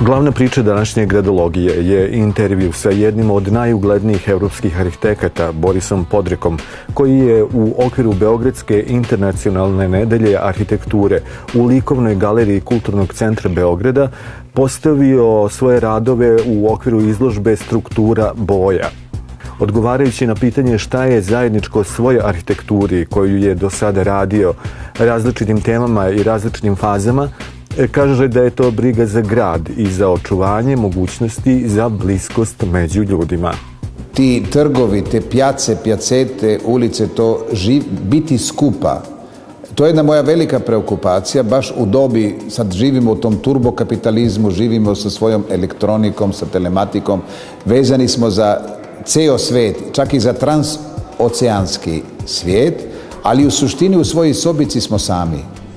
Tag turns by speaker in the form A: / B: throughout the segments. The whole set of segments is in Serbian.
A: Glavna priča današnje gradologije je intervju sa jednim od najuglednijih evropskih arhitekata, Borisom Podrekom, koji je u okviru Beogradske internacionalne nedelje arhitekture u likovnoj galeriji Kulturnog centra Beograda postavio svoje radove u okviru izložbe Struktura boja. Odgovarajući na pitanje šta je zajedničko svoj arhitekturi koju je do sada radio različitim temama i različitim fazama, kaže da je to briga za grad i za očuvanje mogućnosti za bliskost među ljudima.
B: Ti trgovi, te pjace, pjacete, ulice, to biti skupa, to je jedna moja velika preokupacija, baš u dobi, sad živimo u tom turbokapitalizmu, živimo sa svojom elektronikom, sa telematikom, vezani smo za ceo svet, čak i za transoceanski svijet, ali u suštini u svojoj sobici smo sami.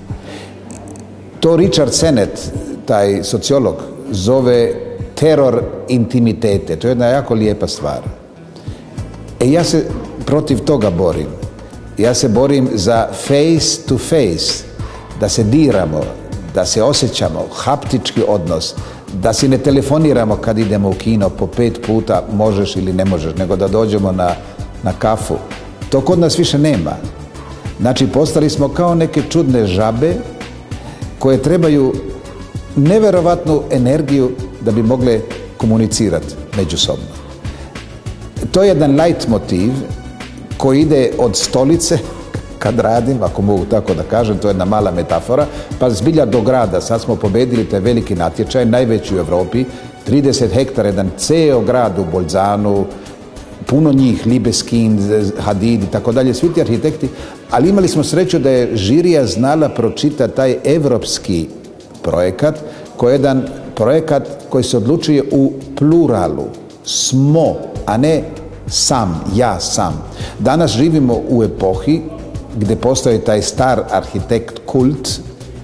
B: To Richard Sennett, taj sociolog, zove teror intimitete. To je jedna jako lijepa stvar. Ja se protiv toga borim. Ja se borim za face to face, da se diramo, da se osjećamo, haptički odnos, da si ne telefoniramo kad idemo u kino po 5 puta možeš ili ne možeš, nego da dođemo na kafu. To kod nas više nema. Znači, postali smo kao neke čudne žabe koje trebaju neverovatnu energiju da bi mogle komunicirati međusobno. To je jedan leitmotiv koji ide od stolice, kad radim, ako mogu tako da kažem, to je jedna mala metafora, pa zbilja do grada. Sad smo pobedili taj veliki natječaj, najveći u Evropi, 30 hektara, jedan ceo grad u Bolzanu, puno njih, Libeskind, Hadid i tako dalje, svi ti arhitekti, ali imali smo sreću da je žirija znala pročita taj evropski projekat, koji je jedan projekat koji se odlučuje u pluralu, smo, a ne sam, ja sam. Danas živimo u epohi gdje postoji taj star arhitekt kult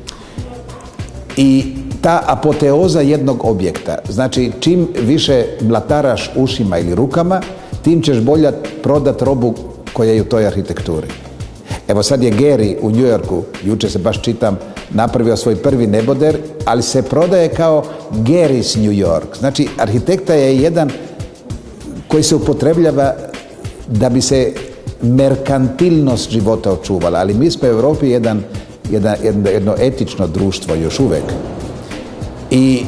B: i ta apoteoza jednog objekta. Znači, čim više mlataraš ušima ili rukama, tim ćeš bolje prodat robu koja je u toj arhitekturi. Evo sad je Gehry u New Yorku, jučer se baš čitam, napravio svoj prvi neboder, ali se prodaje kao Gehry's New York. Znači, arhitekta je jedan koji se upotrebljava da bi se merkantilnost života očuvala, ali mi smo u Europi jedno etično društvo još uvek. I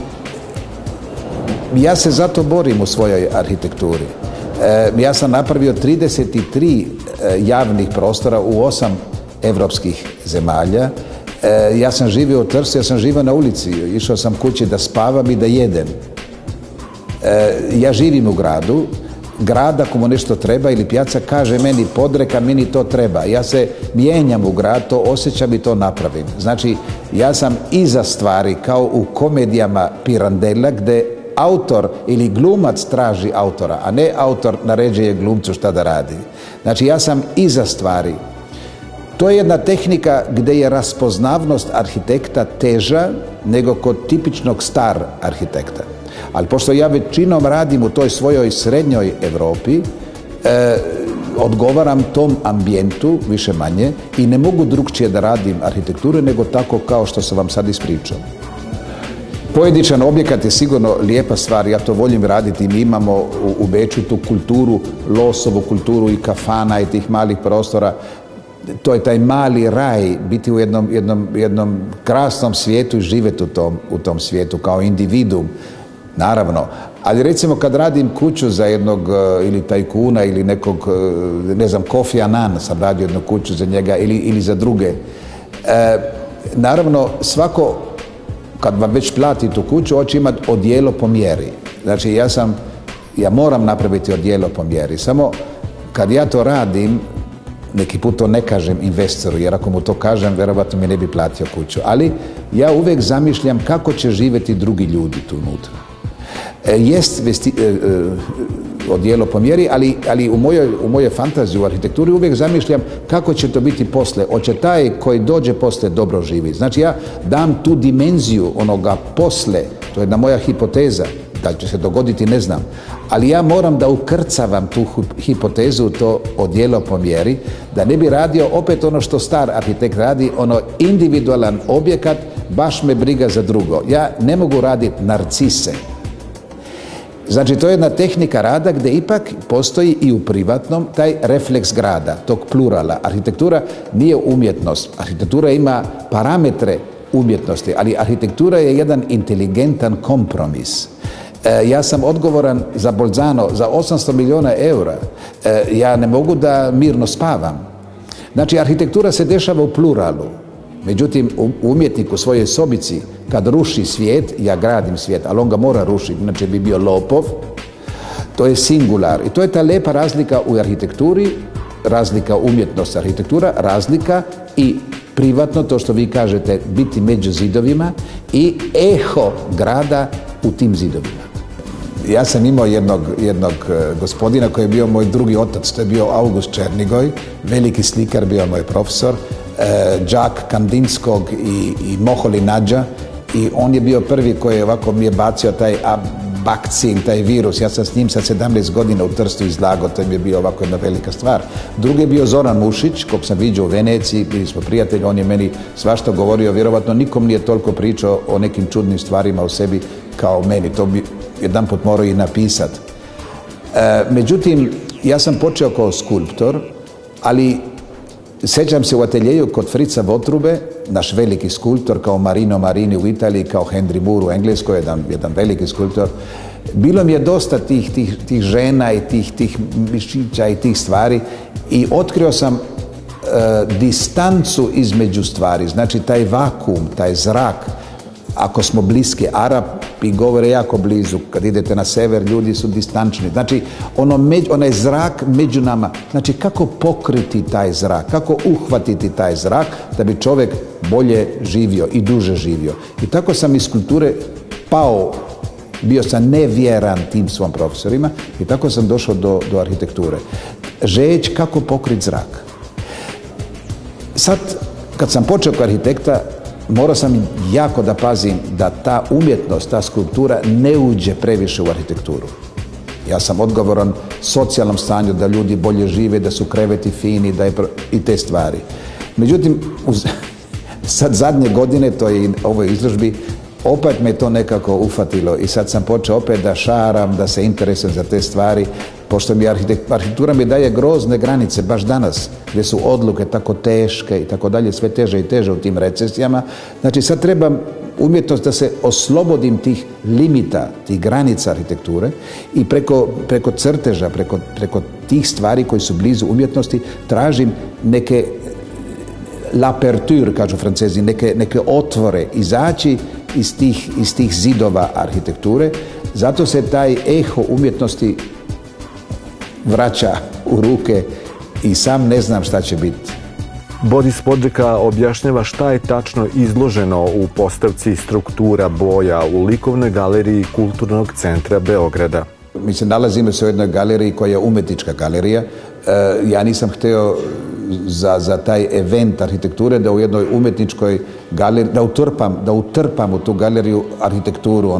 B: ja se zato borim u svojoj arhitekturi. Ja sam napravio 33 javnih prostora u 8 evropskih zemalja. Ja sam živio u Trstu, ja sam živio na ulici, išao sam kući da spavam i da jedem. Ja živim u gradu, grad ako mu nešto treba ili pjaca kaže meni Podreka, meni to treba. Ja se mijenjam u grad, to osjećam i to napravim. Znači, ja sam iza stvari kao u komedijama Pirandella gdje autor ili glumac traži autora, a ne autor naređuje glumcu šta da radi. Znači, ja sam iza stvari. To je jedna tehnika gdje je raspoznavnost arhitekta teža nego kod tipičnog star arhitekta. Ali pošto ja većinom radim u toj svojoj srednjoj Europi, odgovaram tom ambijentu, više manje, i ne mogu drugčije da radim arhitekturu nego tako kao što sam vam sad ispričao. Pojedinačan objekat je sigurno lijepa stvar, ja to volim raditi. Mi imamo u Beču tu kulturu, losovu kulturu i kafana i tih malih prostora. To je taj mali raj, biti u jednom krasnom svijetu i živjeti u tom svijetu kao individuum, naravno. Ali recimo kad radim kuću za jednog ili tajkuna ili nekog, ne znam, Kofi Annan, sam radio jednu kuću za njega ili za druge. Naravno, svako kad vam već plati tu kuću, hoće imati odijelo po mjeri. Znači, ja moram napraviti odijelo po mjeri. Samo kad ja to radim, neki put to ne kažem investoru, jer ako mu to kažem, vjerovatno mi ne bi platio kuću. Ali ja uvijek zamišljam kako će živjeti drugi ljudi tu unutra. Jest odijelo po mjeri, ali u mojoj fantaziji, u arhitekturi uvijek zamišljam kako će to biti posle. Hoće taj koji dođe posle dobro živi. Znači ja dam tu dimenziju onoga posle, to je jedna moja hipoteza, da će se dogoditi ne znam, ali ja moram da ukrcavam tu hipotezu, to odijelo po mjeri, da ne bi radio opet ono što star arhitekt radi, ono individualan objekat baš me briga za drugo. Ja ne mogu raditi narcise. Znači, to je jedna tehnika rada gdje ipak postoji i u privatnom taj refleks grada, tog plurala. Arhitektura nije umjetnost. Arhitektura ima parametre umjetnosti, ali arhitektura je jedan inteligentan kompromis. Ja sam odgovoran za Bolzano za 800 milijuna eura. Ja ne mogu da mirno spavam. Znači, arhitektura se dešava u pluralu. Međutim, umjetnik u svojoj sobici, kad ruši svijet, ja gradim svijet, ali on ga mora rušiti, inače bi bio lopov, to je singular. I to je ta lepa razlika u arhitekturi, razlika umjetnost arhitektura, razlika i privatno, to što vi kažete, biti među zidovima i eho grada u tim zidovima. Ja sam imao jednog gospodina koji je bio moj drugi otac, to je bio August Černigoj, veliki slikar, bio moj profesor, đak Kandinskog i Moholi Nadža, i on je bio prvi koji je ovako mi je bacio taj bakcin, taj virus. Ja sam s njim sa 17 godina u Trstu izlagao, to mi je bio ovako jedna velika stvar. Drugi je bio Zoran Mušić, kog sam viđao u Veneciji, bili smo prijatelji, on je meni svašta govorio, vjerovatno nikom nije toliko pričao o nekim čudnim stvarima u sebi kao meni, to bi jedanput morao i napisati. Međutim, ja sam počeo kao skulptor, ali sjećam se u ateljeju kod Frica Votrube, naš veliki skulptor, kao Marino Marini u Italiji, kao Henry Moore u Engleskoj, jedan veliki skulptor. Bilo mi je dosta tih žena i tih mišića i tih stvari i otkrio sam distancu između stvari, znači taj vakuum, taj zrak. Ako smo bliski, Arapi govore jako blizu, kad idete na sever ljudi su distančni. Znači onaj zrak među nama, znači kako pokriti taj zrak, kako uhvatiti taj zrak da bi čovjek bolje živio i duže živio. I tako sam iz kulture pao, bio sam nevjeran tim svom profesorima i tako sam došao do arhitekture. Žeć kako pokriti zrak. Sad, kad sam počeo kao arhitekta, morao sam jako da pazim da ta umjetnost, ta skulptura ne uđe previše u arhitekturu. Ja sam odgovoran socijalnom stanju, da ljudi bolje žive, da su kreveti fini, i te stvari. Međutim, sad zadnje godine, to je i ovoj izložbi, opet me to nekako ufatilo i sad sam počeo opet da šaram, da se interesujem za te stvari, pošto mi arhitektura mi daje grozne granice, baš danas, gdje su odluke tako teške i tako dalje, sve teže i teže u tim recesijama. Znači sad trebam umjetnost da se oslobodim tih limita, tih granica arhitekture i preko crteža, preko tih stvari koji su blizu umjetnosti, tražim neke l'aperture, kažu Francezi, neke otvore, izaći iz tih zidova arhitekture. Zato se taj eho umjetnosti vraća u ruke i sam ne znam šta će biti.
A: Boris Podreka objašnjava šta je tačno izloženo u postavci struktura boja u likovnoj galeriji Kulturnog centra Beograda.
B: Mi se nalazimo u jednoj galeriji koja je umetnička galerija. Ja nisam hteo za taj event arhitekture da u jednoj umetničkoj galeriji, da utrpam u tu galeriju arhitekturu,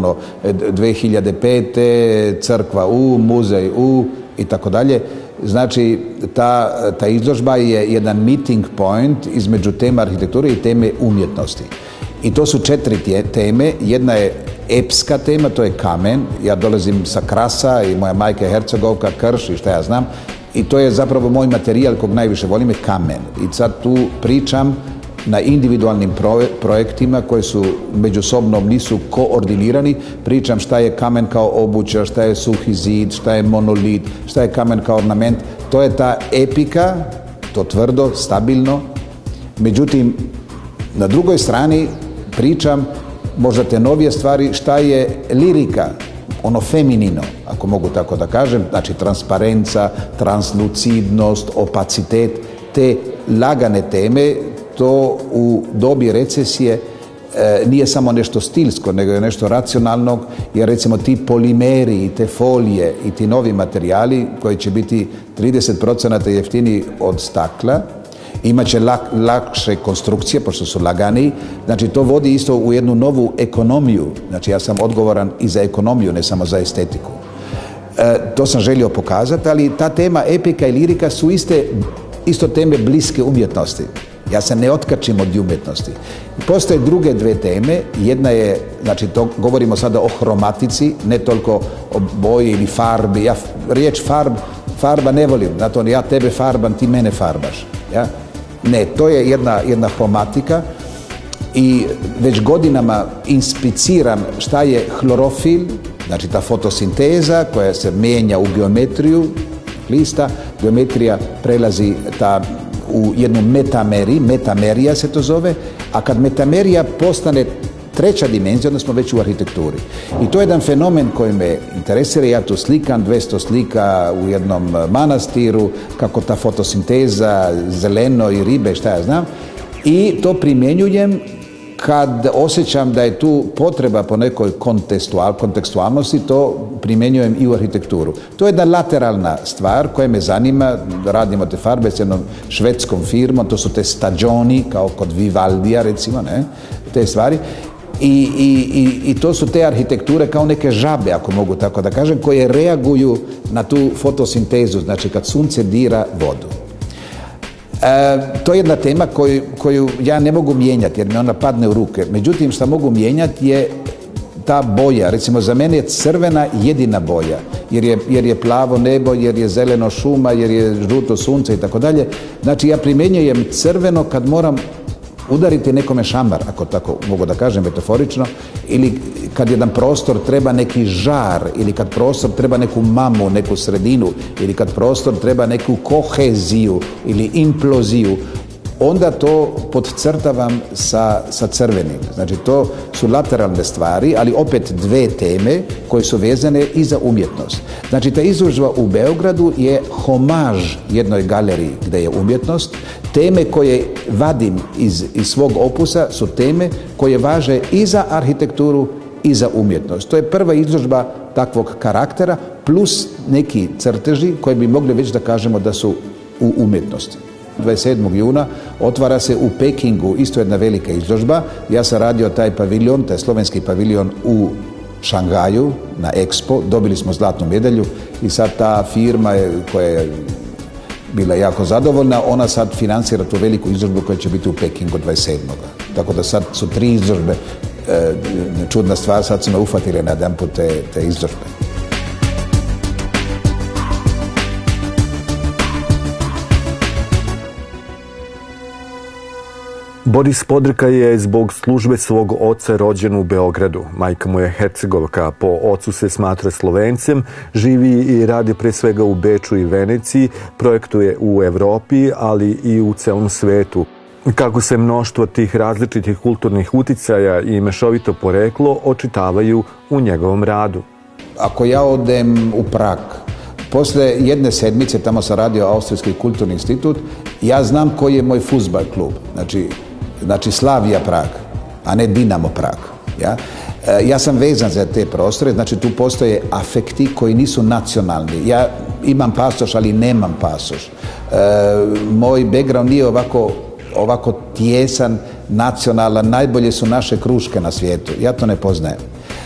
B: 2005. crkva U, muzej U i tako dalje. Znači, ta izložba je jedan meeting point između tema arhitekture i teme umjetnosti. I to su 4 teme. Jedna je epska tema, to je kamen. Ja dolazim sa Krasa i moja majka je Hercegovka, Krš i šta ja znam. I to je zapravo moj materijal kog najviše volim, je kamen. I sad tu pričam na individualnim projektima koji su međusobno nisu koordinirani. Pričam šta je kamen kao obuća, šta je suhi zid, šta je monolit, šta je kamen kao ornament. To je ta epika, to tvrdo, stabilno. Međutim, na drugoj strani pričam možda te novije stvari, šta je lirika, ono feminino, ako mogu tako da kažem, znači transparenca, translucidnost, opacitet, te lagane teme. To u dobi recesije nije samo nešto stilsko, nego je nešto racionalnog, jer recimo ti polimeri i te folije i ti novi materijali koji će biti 30% jeftiniji od stakla, imaće lakše konstrukcije, pošto su laganiji. Znači, to vodi isto u jednu novu ekonomiju. Znači, ja sam odgovoran i za ekonomiju, ne samo za estetiku. To sam želio pokazati, ali ta tema epika i lirika su isto teme bliske umjetnosti. Ja se ne otkačim od umjetnosti. Postoje druge dve teme. Jedna je, znači to govorimo sada o hromatici, ne toliko o boji ili farbi. Ja riječ farba ne volim, zato ja tebe farbam, ti mene farbaš. Ja? Ne, to je jedna hromatika i već godinama inspiciram šta je hlorofil, znači ta fotosinteza koja se mijenja u geometriju lista. Geometrija prelazi u jednu metamerija se to zove, a kad metamerija postane treća dimenzija, onda smo već u arhitekturi. I to je jedan fenomen koji me interesira. Ja tu slikam 200 slika u jednom manastiru, kako ta fotosinteza, zeleno i ribe, šta ja znam. I to primjenjujem kad osjećam da je tu potreba po nekoj kontekstualnosti, to primjenjujem i u arhitekturu. To je jedna lateralna stvar koja me zanima. Radimo te farbe s jednom švedskom firmom, to su te stagioni, kao kod Vivaldija recimo, ne? Te stvari. I to su te arhitekture kao neke žabe, ako mogu tako da kažem, koje reaguju na tu fotosintezu, znači kad sunce dira vodu. To je jedna tema koju ja ne mogu mijenjati jer mi ona padne u ruke. Međutim, što mogu mijenjati je ta boja. Recimo, za mene je crvena jedina boja, jer je plavo nebo, jer je zeleno šuma, jer je žuto sunce i tako dalje. Znači, ja primjenjujem crveno kad moram udariti nekome šamar, ako tako mogu da kažem metaforično, ili kad jedan prostor treba neki žar, ili kad prostor treba neku mamu, neku sredinu, ili kad prostor treba neku koheziju ili imploziju, onda to podcrtavam sa crvenim. Znači, to su lateralne stvari, ali opet dve teme koje su vezane i za umjetnost. Znači, ta izložba u Beogradu je homaž jednoj galeriji gdje je umjetnost. Teme koje vadim iz svog opusa su teme koje važe i za arhitekturu i za umjetnost. To je prva izložba takvog karaktera, plus neki crteži koji bi mogli već da kažemo da su u umjetnosti. 27. juna otvara se u Pekingu isto jedna velika izložba. Ja sam radio taj paviljon, taj slovenski paviljon u Šangaju na Expo. Dobili smo zlatnu medalju i sad ta firma koja je bila jako zadovoljna, ona sad financira tu veliku izložbu koja će biti u Pekingu 27. Tako da sad su 3 izložbe. Čudna stvar, sad su me ufatili na jedan put te izložbe.
A: Boris Podrka je zbog službe svog oca rođen u Beogradu. Majka mu je Hercegovka, po ocu se smatra Slovencem, živi i radi pre svega u Beču i Veneciji, projektuje u Evropi, ali i u celom svetu. Kako se mnoštvo tih različitih kulturnih uticaja i mešovito poreklo očitavaju u njegovom radu.
B: Ako ja odem u Prag, posle jedne sedmice, tamo sam radio Austrijski kulturni institut, ja znam koji je moj fudbal klub. Znači Slavija Prag, a ne Dinamo Prag. Ja sam vezan za te prostore, znači tu postoje afekti koji nisu nacionalni. Ja imam pasoš, ali nemam pasoš. Moj background nije ovako tijesan, nacionalan, najbolje su naše kruške na svijetu. Ja to ne poznajem.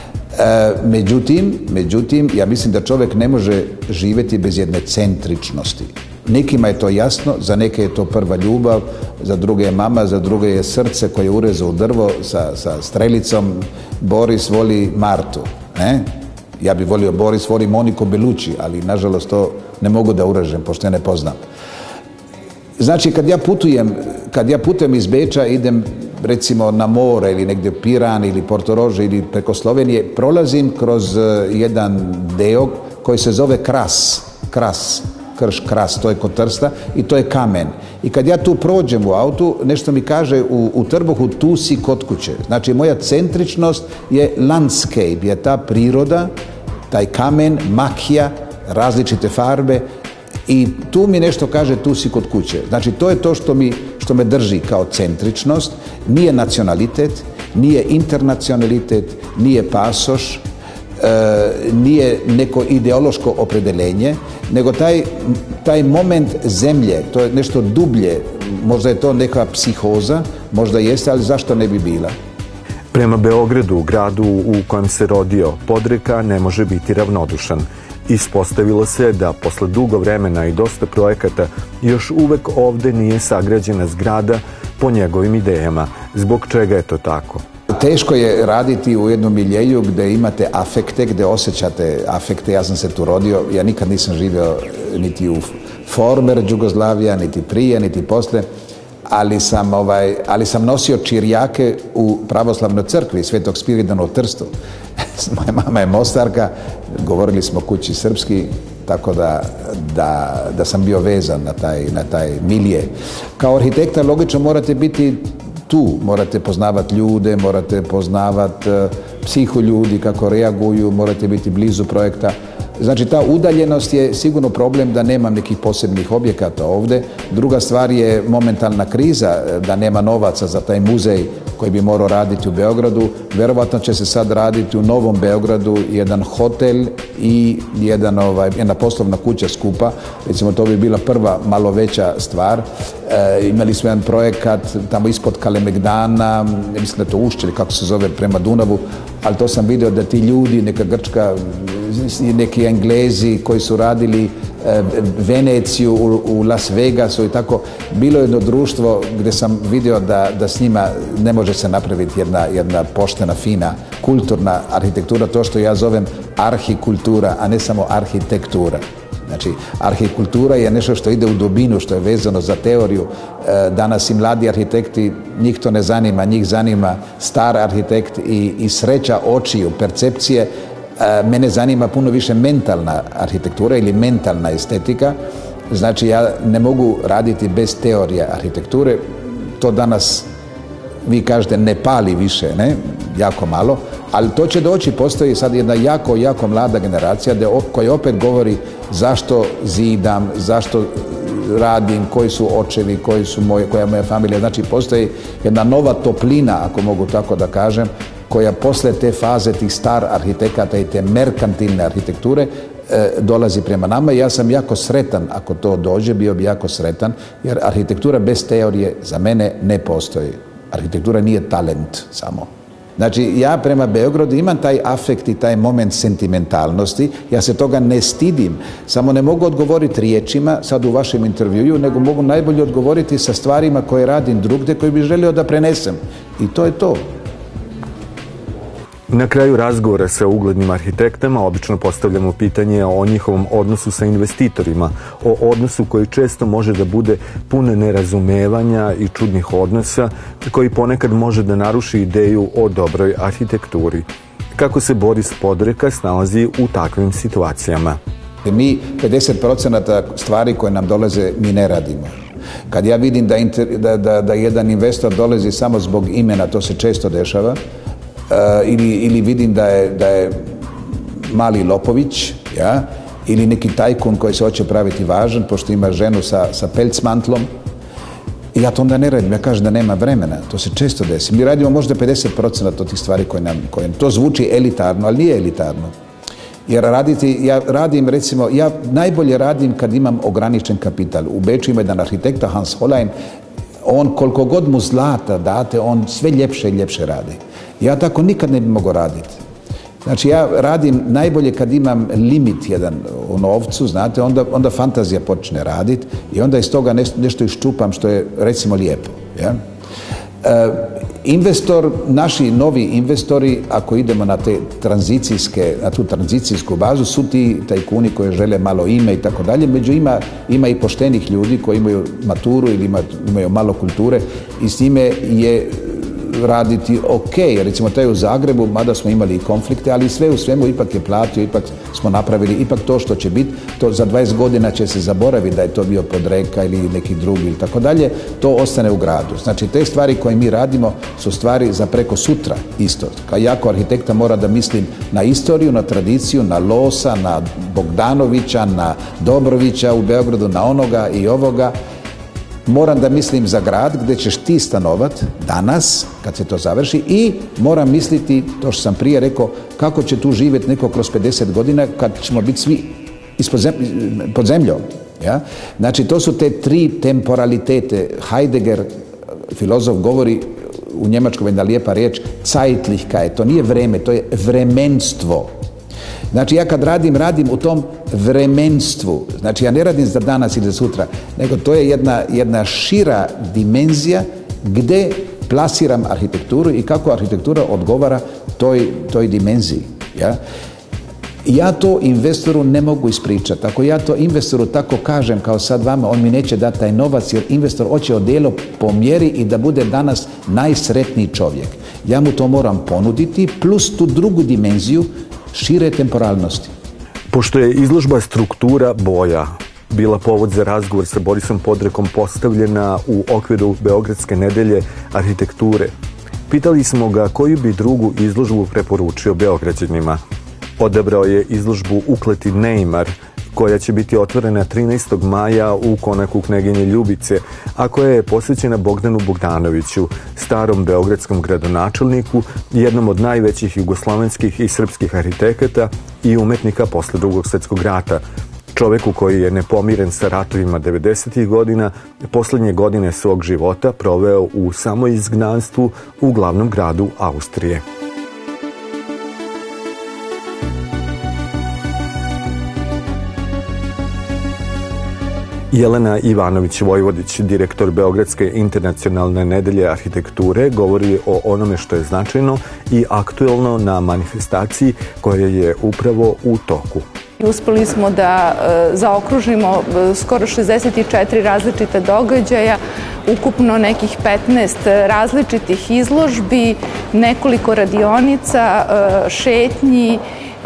B: Međutim, ja mislim da čovjek ne može živjeti bez jedne centričnosti. Nekima je to jasno, za neke je to prva ljubav, za druge je mama, za druge je srce koje je urezao u drvo sa strelicom. Boris voli Martu, ne? Ja bi volio Boris voli Moniku Bellucci, ali nažalost to ne mogu da uražem, pošto je ne poznam. Znači, kad ja putujem iz Beča, idem recimo na more ili negdje Piran ili Portorož ili preko Slovenije, prolazim kroz jedan deo koji se zove Krš Kras, to je kod Trsta i to je kamen. I kad ja tu prođem u autu, nešto mi kaže u trbuhu, tu si kod kuće. Znači, moja centričnost je landscape, je ta priroda, taj kamen, makija, različite farbe i tu mi nešto kaže, tu si kod kuće. Znači, to je to što me drži kao centričnost. Nije nacionalitet, nije internacionalitet, nije pasoš, nije neko ideološko opredeljenje, nego taj moment zemlje, to je nešto dublje, možda je to neka psihoza, možda jeste, ali zašto ne bi bila?
A: Prema Beogradu, gradu u kojem se rodio, Podreka ne može biti ravnodušan. Ispostavilo se da posle dugo vremena i dosta projekata još uvek ovde nije sagrađena zgrada po njegovim idejama. Zbog čega je to tako?
B: Teško je raditi u jednom miljeju gde imate afekte, gde osjećate afekte. Ja sam se tu rodio, ja nikad nisam živio niti u former Jugoslavija, niti prije, niti posle, ali sam nosio čirjake u pravoslavnoj crkvi Svetog Spiridona u Trstu. Moja mama je Mostarka, govorili smo kući srpski, tako da sam bio vezan na taj milje. Kao arhitekta logično morate biti tu, morate poznavati ljude, morate poznavati psihu ljudi, kako reaguju, morate biti blizu projekta. Znači, ta udaljenost je sigurno problem da nemam nekih posebnih objekata ovde. Druga stvar je momentalna kriza, da nema novaca za taj muzej koji bi morao raditi u Beogradu. Verovatno će se sad raditi u Novom Beogradu jedan hotel i jedna poslovna kuća skupa. Recimo, to bi bila prva malo veća stvar. Imali smo jedan projekat tamo ispod Kalemegdana, mislim da je to Ušće, kako se zove, prema Dunavu, ali to sam vidio da ti ljudi, neka Grčka, neki Englezi koji su radili Veneciju u Las Vegasu i tako, bilo je jedno društvo gdje sam vidio da s njima ne može se napraviti jedna poštena, fina, kulturna arhitektura, to što ja zovem arhikultura, a ne samo arhitektura. Znači, arhikultura je nešto što ide u dubinu, što je vezano za teoriju. Danas i mladi arhitekti, njih to ne zanima, njih zanima star arhitekt i sreća očiju, percepcije. Mene zanima puno više mentalna arhitektura ili mentalna estetika. Znači, ja ne mogu raditi bez teorije arhitekture. To danas, vi kažete, ne pali više, ne? Jako malo. Ali to će doći, postoji sad jedna jako mlada generacija koja opet govori zašto zidam, zašto radim, koji su očevi, koja je moja familija. Znači, postoji jedna nova toplina, ako mogu tako da kažem, koja posle te faze tih star arhitekata i te merkantilne arhitekture dolazi prema nama i ja sam jako sretan ako to dođe, bio bi jako sretan, jer arhitektura bez teorije za mene ne postoji. Arhitektura nije talent samo. Znači, ja prema Beogradu imam taj afekt i taj moment sentimentalnosti, ja se toga ne stidim, samo ne mogu odgovoriti riječima, sad u vašem intervjuju, nego mogu najbolje odgovoriti sa stvarima koje radim drugde, koje bih želio da prenesem. I to je to.
A: Na kraju razgovora sa uglednim arhitektama obično postavljamo pitanje o njihovom odnosu sa investitorima, o odnosu koji često može da bude pun nerazumevanja i čudnih odnosa, koji ponekad može da naruši ideju o dobroj arhitekturi. Kako se Boris Podreka snalazi u takvim situacijama?
B: Mi 50% stvari koje nam dolaze mi ne radimo. Kad ja vidim da jedan investor dolazi samo zbog imena, to se često dešava, ili vidim da je mali Lopović, ja, ili neki tajkun koji se hoće praviti važan, pošto ima ženu sa pelcmantlom, i ja to onda ne radim, ja kažem da nema vremena, to se često desi. Mi radimo možda 50% od tih stvari koje to zvuči elitarno, ali nije elitarno. Jer ja radim, recimo, ja najbolje radim kad imam ograničen kapital. U Beču ima jedan arhitekta, Hans Hollein, on koliko god mu zlata date, on sve ljepše i ljepše radi. Ja tako nikad ne bi mogao raditi. Znači, ja radim najbolje kad imam limit jedan u novcu, znate, onda fantazija počne raditi i onda iz toga nešto iščupam što je, recimo, lijepo. Ja? Investor, naši novi investori, ako idemo na tu tranzicijsku bazu, su ti tajkuni koji žele malo ime i tako dalje, među ima i poštenih ljudi koji imaju maturu ili imaju malo kulture i s njime je raditi ok. Recimo, taj u Zagrebu, mada smo imali i konflikte, ali sve u svemu ipak je platio, ipak smo napravili, ipak to što će biti, to za 20 godina će se zaboraviti da je to bio Podreka ili neki drugi ili tako dalje, to ostane u gradu. Znači, te stvari koje mi radimo su stvari za preko sutra isto. Kao jako arhitekta mora da mislim na istoriju, na tradiciju, na Losa, na Bogdanovića, na Dobrovića u Beogradu, na onoga i ovoga. Moram da mislim za grad gdje ćeš ti stanovat danas, kad se to završi, i moram misliti, to što sam prije rekao, kako će tu živjeti neko kroz 50 godina kad ćemo biti svi pod zemljom. Ja? Znači, to su te tri temporalitete. Heidegger, filozof, govori u njemačkom jedna lijepa riječ, Zeitlichkeit, to nije vreme, to je vremenstvo. Znači ja kad radim u tom vremenstvu, znači ja ne radim za danas ili za sutra, nego to je jedna šira dimenzija gdje plasiram arhitekturu i kako arhitektura odgovara toj dimenziji. Ja? Ja to investoru ne mogu ispričati. Ako ja to investoru tako kažem kao sad vama, on mi neće dati taj novac jer investor hoće odijelo po mjeri i da bude danas najsretniji čovjek. Ja mu to moram ponuditi plus tu drugu dimenziju šire temporalnosti.
A: Pošto je izložba struktura boja bila povod za razgovor sa Borisom Podrekom postavljena u okviru Beogradske nedelje arhitekture, pitali smo ga koju bi drugu izložbu preporučio Beograđanima. Odabrao je izložbu Ukleti Neymar, koja će biti otvorena 13. maja u konaku Kneginje Ljubice, a koja je posvećena Bogdanu Bogdanoviću, starom beogradskom gradonačelniku, jednom od najvećih jugoslovenskih i srpskih arhitekata i umetnika posle Drugog svjetskog rata. Čoveku koji je nepomiren sa ratovima 90. godina, poslednje godine svog života proveo u samoizgnanstvu u glavnom gradu Austrije. Jelena Ivanović-Vojvodić, direktor Beogradske internacionalne nedelje arhitekture, govori o onome što je značajno i aktuelno na manifestaciji koja je upravo u toku.
C: Uspeli smo da zaokružimo skoro 64 različita događaja, ukupno nekih 15 različitih izložbi, nekoliko radionica, šetnji,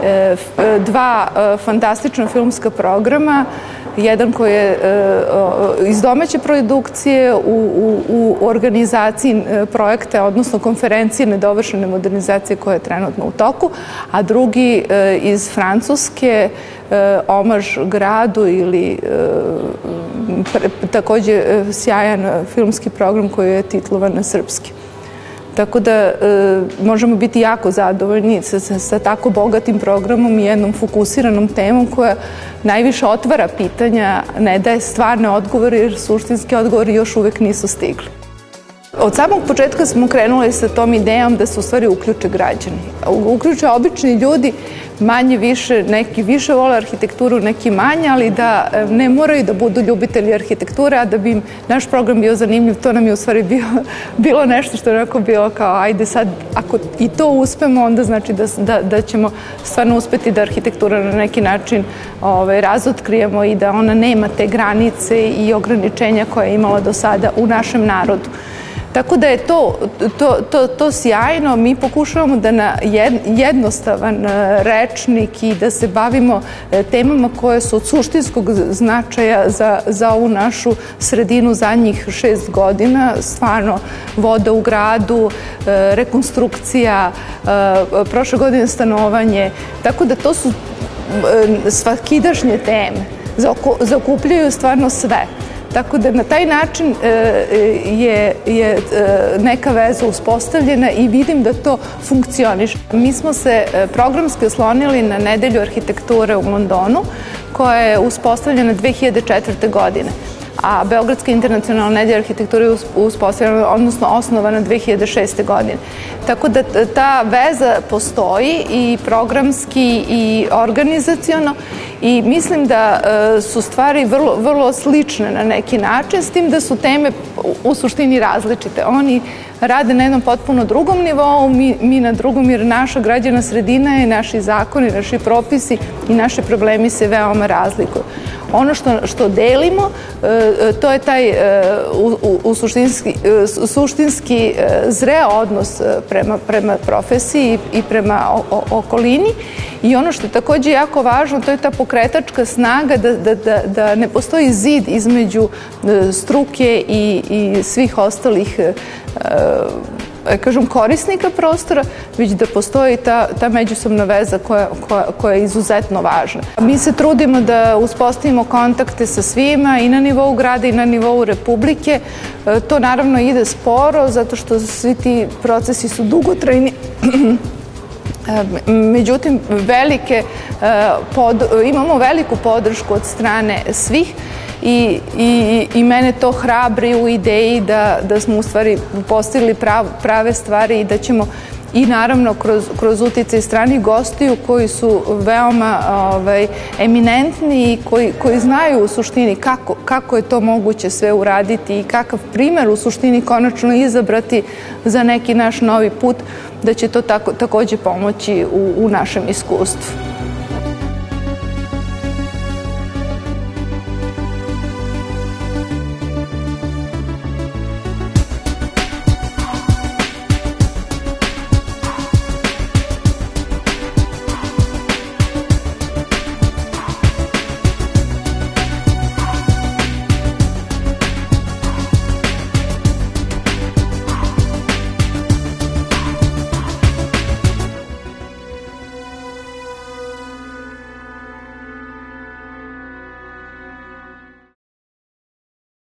C: 2 fantastična filmska programa, jedan koji je iz domaće produkcije u organizaciji projekta, odnosno konferencije nedovršene modernizacije koja je trenutno u toku, a drugi iz Francuske, omaž gradu ili također sjajan filmski program koji je titlovan na srpski. Tako da možemo biti jako zadovoljni sa tako bogatim programom i jednom fokusiranom temom koja najviše otvara pitanja, ne daje stvarne odgovore jer suštinski odgovori još uvek nisu stigli. Od samog početka smo krenuli sa tom idejom da se u stvari uključe građani. Uključe obični ljudi, manje više, neki više vole arhitekturu, neki manje, ali da ne moraju da budu ljubitelji arhitekture, a da bi im naš program bio zanimljiv, to nam je u stvari bilo nešto što je onako bilo kao ajde sad, ako i to uspemo, onda znači da ćemo stvarno uspeti da arhitektura na neki način razotkrijemo i da ona nema te granice i ograničenja koje je imala do sada u našem narodu. Tako da je to sjajno, mi pokušavamo da na jednostavan rečnik i da se bavimo temama koje su od suštinskog značaja za ovu našu sredinu zadnjih 6 godina, stvarno voda u gradu, rekonstrukcija, prošle godine stanovanje, tako da to su svakidašnje teme, zaokupljaju stvarno sve. Tako da na taj način je neka veza uspostavljena i vidim da to funkcioniše. Mi smo se programski oslonili na nedelju arhitekture u Londonu koja je uspostavljena 2004. godine. A Beogradska internacionalna nedelja arhitekture je uspostavljena, odnosno osnovana 2006. godine. Tako da ta veza postoji i programski i organizaciono i mislim da su stvari vrlo slične na neki način, s tim da su teme u suštini različite. Oni rade na jednom potpuno drugom nivou, mi na drugom, jer naša građana sredina i naši zakoni, naši propisi i naši problemi se veoma razlikuju. Ono što delimo, to je taj suštinski zreo odnos prema profesiji i prema okolini. I ono što je također jako važno, to je ta pokretačka snaga da ne postoji zid između struke i svih ostalih korisnika prostora, već da postoji ta međusobna veza koja je izuzetno važna. Mi se trudimo da uspostavimo kontakte sa svima i na nivou grada i na nivou Republike. To naravno ide sporo, zato što svi ti procesi su dugotrajni Međutim, imamo veliku podršku od strane svih i mene to hrabri u ideji da smo u stvari postigli prave stvari i da ćemo i naravno kroz uticaj stranih gostiju koji su veoma eminentni i koji znaju u suštini kako je to moguće sve uraditi i kakav primer u suštini konačno izabrati za neki naš novi put, da će to takođe pomoći u našem iskustvu.